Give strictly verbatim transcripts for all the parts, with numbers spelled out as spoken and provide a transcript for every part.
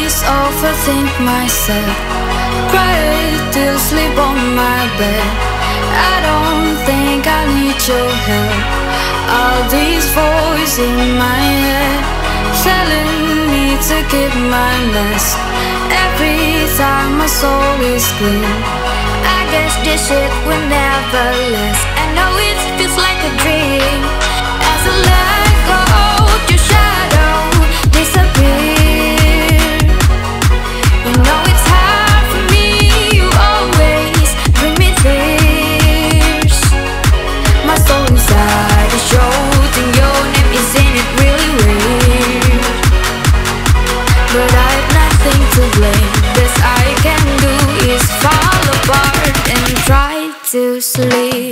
always overthink myself, cry till sleep on my bed. I don't think I need your help. All these voices in my head telling me to keep my nest. Every time my soul is clean, I guess this shit will never last. I know it feels like a dream. As I let go, your shadow disappear. You know it's hard for me, you always bring me tears. My soul inside is shouting your name, isn't it really weird? But I have nothing to blame. Best I can do is fall apart and try to sleep.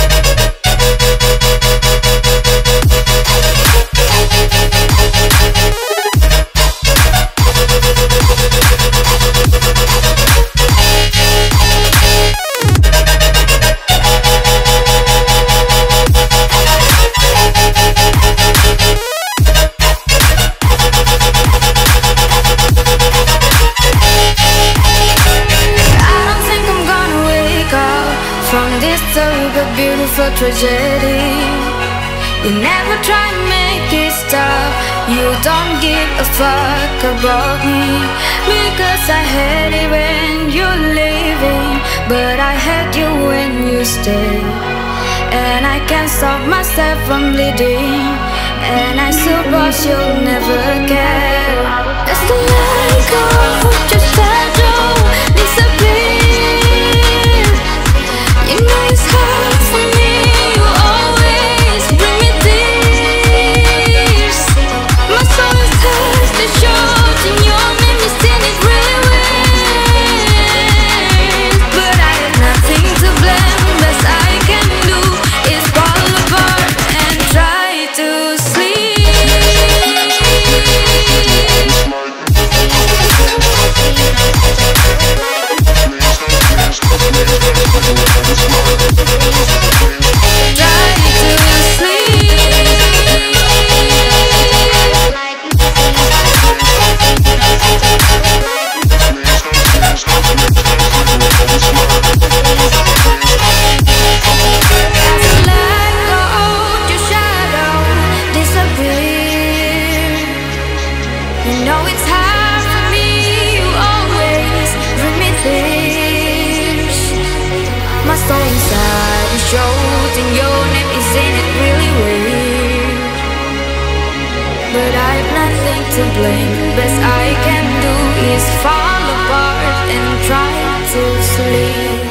From this terrible, beautiful tragedy, you never try to make it stop. You don't give a fuck about me, because I hate it when you're leaving, but I hate you when you stay. And I can't stop myself from bleeding, and I suppose you'll never care. Just to let go, just shadow disappear. You know it's hard for me, you always bring me tears. My soul is touched, the short and your name is in it really weird. But I have nothing to blame, best I can do is fall apart and try to sleep. You know it's hard for me, you always bring me tears. My soul inside is shouting your name, isn't it really weird? But I have nothing to blame, best I can do is fall apart and try to sleep.